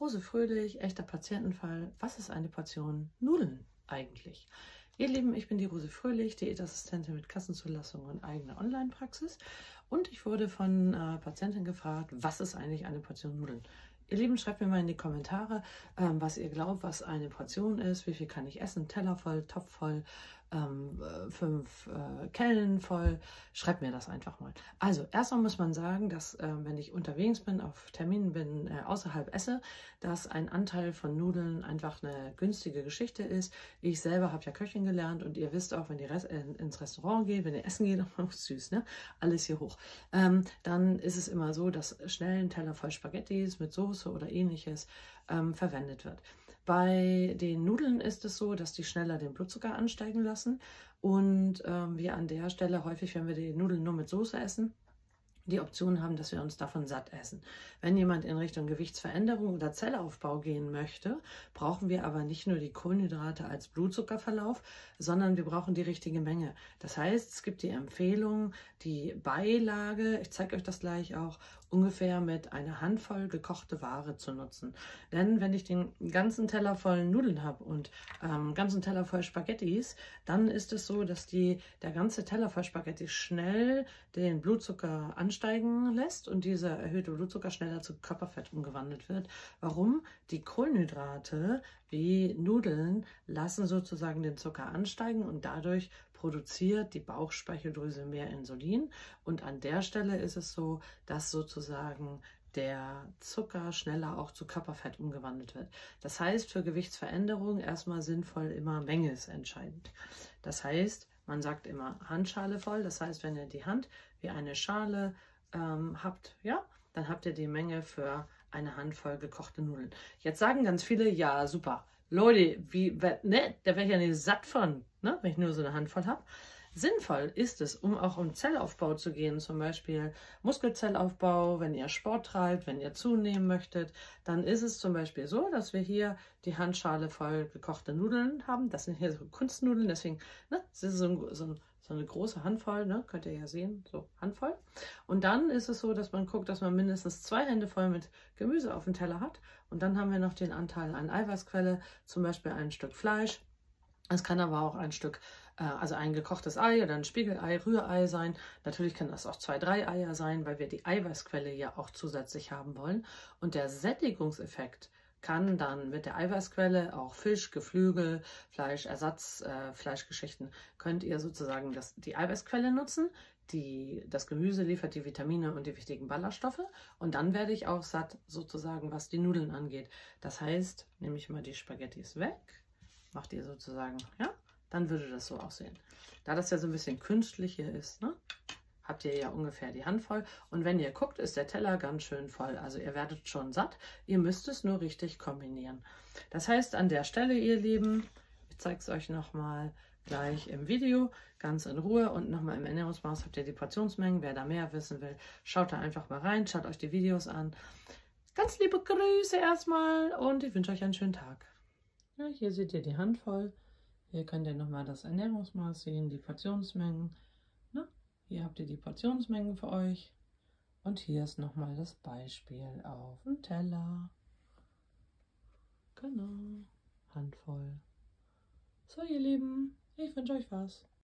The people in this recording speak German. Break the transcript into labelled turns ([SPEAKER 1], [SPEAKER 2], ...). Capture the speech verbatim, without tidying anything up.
[SPEAKER 1] Rose Fröhlich, echter Patientenfall. Was ist eine Portion Nudeln eigentlich? Ihr Lieben, ich bin die Rose Fröhlich, Diätassistentin mit Kassenzulassung und eigener Online-Praxis. Und ich wurde von äh, Patienten gefragt, was ist eigentlich eine Portion Nudeln? Ihr Lieben, schreibt mir mal in die Kommentare, ähm, was ihr glaubt, was eine Portion ist, wie viel kann ich essen, Teller voll, Topf voll, ähm, äh, fünf äh, Kellen voll. Schreibt mir das einfach mal. Also, erstmal muss man sagen, dass äh, wenn ich unterwegs bin, auf Terminen bin, äh, außerhalb esse, dass ein Anteil von Nudeln einfach eine günstige Geschichte ist. Ich selber habe ja Köchin gelernt und ihr wisst auch, wenn ihr Res äh, ins Restaurant geht, wenn ihr essen geht, oh, süß, ne? Alles hier hoch. Ähm, dann ist es immer so, dass schnell ein Teller voll Spaghettis mit Soße oder ähnliches ähm, verwendet wird. Bei den Nudeln ist es so, dass die schneller den Blutzucker ansteigen lassen und ähm, wir an der Stelle häufig, wenn wir die Nudeln nur mit Soße essen, die Option haben, dass wir uns davon satt essen. Wenn jemand in Richtung Gewichtsveränderung oder Zellaufbau gehen möchte, brauchen wir aber nicht nur die Kohlenhydrate als Blutzuckerverlauf, sondern wir brauchen die richtige Menge. Das heißt, es gibt die Empfehlung, die Beilage, ich zeige euch das gleich auch, ungefähr mit einer Handvoll gekochte Ware zu nutzen. Denn wenn ich den ganzen Teller voll Nudeln habe und ähm, ganzen Teller voll Spaghettis, dann ist es so, dass die, der ganze Teller voll Spaghetti schnell den Blutzucker ansteigen lässt und dieser erhöhte Blutzucker schneller zu Körperfett umgewandelt wird. Warum? Die Kohlenhydrate wie Nudeln lassen sozusagen den Zucker ansteigen und dadurch produziert die Bauchspeicheldrüse mehr Insulin. Und an der Stelle ist es so, dass sozusagen der Zucker schneller auch zu Körperfett umgewandelt wird. Das heißt, für Gewichtsveränderung erstmal sinnvoll immer Menge ist entscheidend. Das heißt, man sagt immer Handschale voll. Das heißt, wenn ihr die Hand wie eine Schale ähm, habt, ja, dann habt ihr die Menge für eine Handvoll gekochte Nudeln. Jetzt sagen ganz viele, ja, super. Leute, wie, ne, da wäre ich ja nicht satt von, ne, wenn ich nur so eine Handvoll habe. Sinnvoll ist es, um auch um Zellaufbau zu gehen, zum Beispiel Muskelzellaufbau, wenn ihr Sport treibt, wenn ihr zunehmen möchtet, dann ist es zum Beispiel so, dass wir hier die Handschale voll gekochte Nudeln haben. Das sind hier so Kunstnudeln, deswegen, ne, das ist so ein, so ein So eine große Handvoll, ne? Könnt ihr ja sehen, so Handvoll. Und dann ist es so, dass man guckt, dass man mindestens zwei Hände voll mit Gemüse auf dem Teller hat. Und dann haben wir noch den Anteil an Eiweißquelle, zum Beispiel ein Stück Fleisch. Es kann aber auch ein Stück, äh, also ein gekochtes Ei oder ein Spiegelei, Rührei sein. Natürlich können das auch zwei, drei Eier sein, weil wir die Eiweißquelle ja auch zusätzlich haben wollen. Und der Sättigungseffekt kann dann mit der Eiweißquelle auch Fisch, Geflügel, Fleisch, Ersatz, äh, Fleischgeschichten, könnt ihr sozusagen das, die Eiweißquelle nutzen. Die, das Gemüse liefert die Vitamine und die wichtigen Ballaststoffe und dann werde ich auch satt sozusagen, was die Nudeln angeht. Das heißt, nehme ich mal die Spaghettis weg, macht ihr sozusagen, ja, dann würde das so aussehen. Da das ja so ein bisschen künstlich hier ist, ne, habt ihr ja ungefähr die Handvoll. Und wenn ihr guckt, ist der Teller ganz schön voll. Also ihr werdet schon satt. Ihr müsst es nur richtig kombinieren. Das heißt, an der Stelle, ihr Lieben, ich zeige es euch nochmal gleich im Video, ganz in Ruhe. Und nochmal im Ernährungsmaß habt ihr die Portionsmengen. Wer da mehr wissen will, schaut da einfach mal rein. Schaut euch die Videos an. Ganz liebe Grüße erstmal und ich wünsche euch einen schönen Tag. Ja, hier seht ihr die Handvoll. Hier könnt ihr nochmal das Ernährungsmaß sehen, die Portionsmengen. Na? Hier habt ihr die Portionsmengen für euch und hier ist nochmal das Beispiel auf dem Teller. Genau, Handvoll. So ihr Lieben, ich wünsche euch was.